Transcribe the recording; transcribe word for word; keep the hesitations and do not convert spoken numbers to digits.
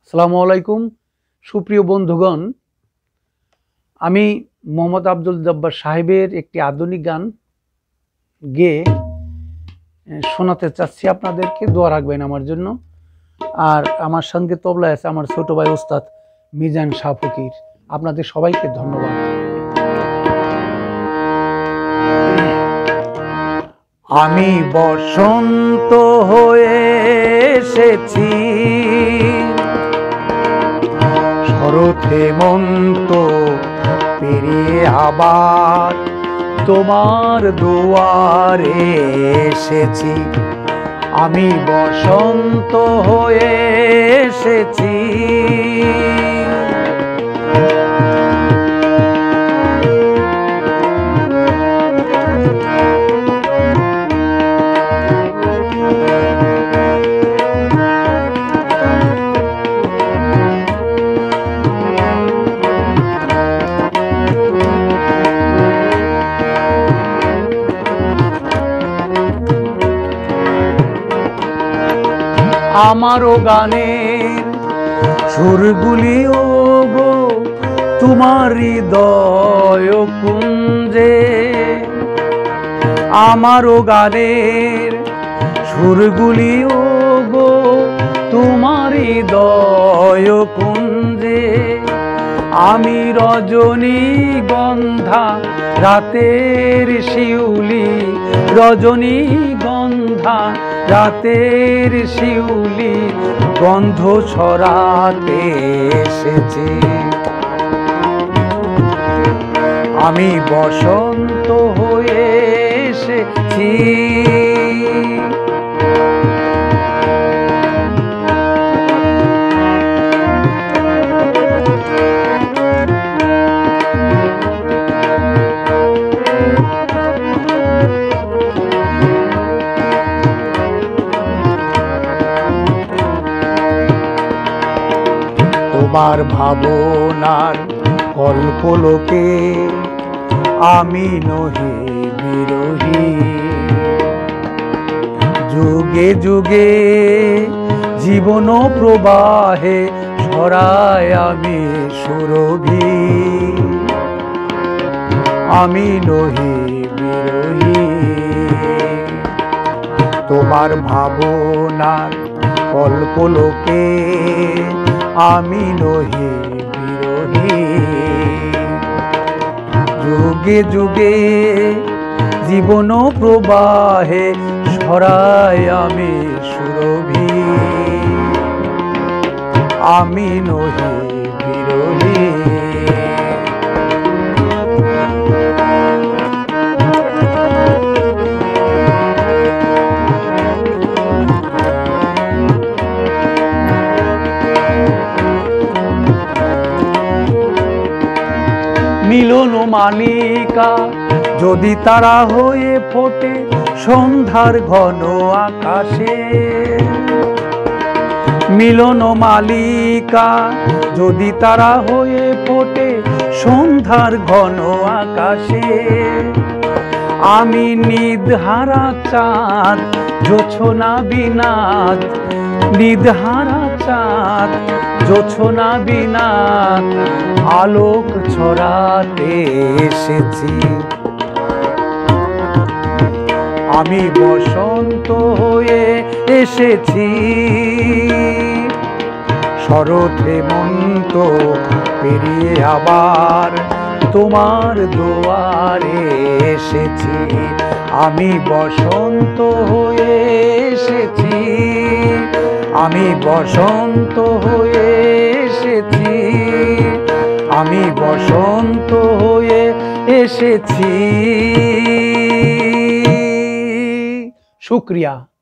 আসসালামু আলাইকুম সুপ্রিয় বন্ধুগণ, আমি মোহাম্মদ আব্দুল জব্বার সাহেবের একটি আধুনিক গান গেয়ে শোনাতে চাচ্ছি আপনাদেরকে। দোয়া রাখবেন আমার জন্য। আর আমার সঙ্গে তবলায় আছে আমার ছোট ভাই ওস্তাদ মিজান শাহ ফকির। আপনাদের সবাইকে ধন্যবাদ। আমি বসন্ত হয়ে এসেছি, শরৎ হেমন্ত পেরিয়ে আবার তোমার দুয়ারে এসেছি। আমি বসন্ত হয়ে এসেছি, আমারও গানের সুরগুলি ও গো তোমার হৃদয় কুঞ্জে। আমারও গানের সুরগুলি ও গো তোমার হৃদয় কুঞ্জে। আমি রজনী গন্ধা রাতের শিউলি, রজনী গন্ধা রাতের শিউলি গন্ধ ছড়াতে এসেছি। আমি বসন্ত হয়ে এসেছি, তোমার ভাবনার কল্পলোকে আমি নহি বিরহী। যুগে যুগে জীবন প্রবাহে ছড়ায় আমি সুরভি। আমি নহি বিরহী, তোমার ভাবনার কল্পলোকে আমি নহি বিরহী। যুগে যুগে জীবন প্রবাহে ছড়ায় আমি সুরভি। আমি নহি বিরহী, মিলন মালিকা যদি তারা হয়ে ফোটে সন্ধ্যার ঘন আকাশে। মিলন মালিকা যদি তারা হয়ে ফোটে সন্ধ্যার ঘন আকাশে। আমি নিদহারা চাঁদ জোছনা বিনাদ, নিদহারা চাঁদ জোছনা বিনাদ আলোক ছড়াতে এসেছি। আমি বসন্ত হয়ে এসেছি, শরৎ হেমন্ত পেরিয়ে আবার তোমার দুয়ারে এসেছি। আমি বসন্ত হয়ে এসেছি, আমি বসন্ত হয়ে এসেছি, আমি বসন্ত হয়ে এসেছি। শুক্রিয়া।